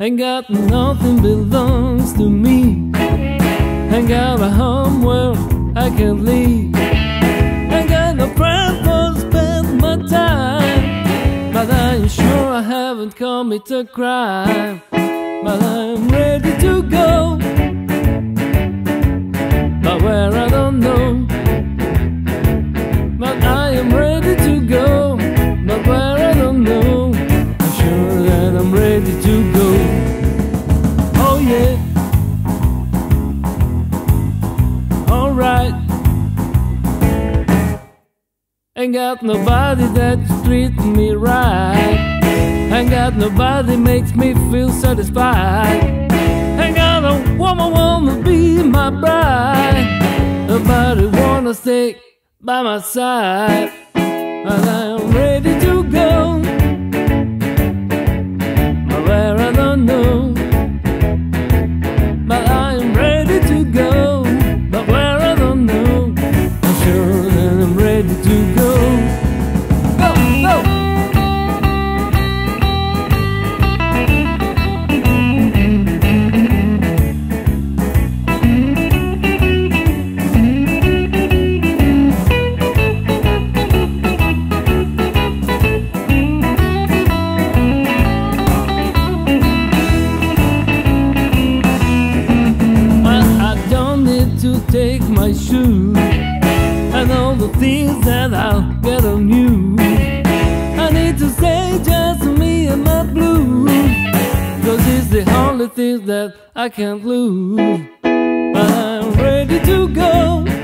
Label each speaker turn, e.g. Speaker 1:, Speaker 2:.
Speaker 1: Ain't got nothing belongs to me. Ain't got a home where I can leave. Ain't got no friends to spend my time. But I am sure I haven't committed a crime. But I'm ready to go, but where I don't know. But I am ready to go, but where I don't know. I'm sure that I'm ready to go. Oh yeah. Alright. Ain't got nobody that treats me right. Ain't got nobody makes me feel satisfied. Ain't got a woman wanna be my bride. Nobody wanna stay by my side. But I'm ready to go, but where I don't know. But I'm ready to go, but where I don't know. I'm sure that I'm ready to go. Go, go! Take my shoes and all the things that I'll get on you. I need to stay just me and my blues, 'cause it's the only thing that I can't lose. But I'm ready to go,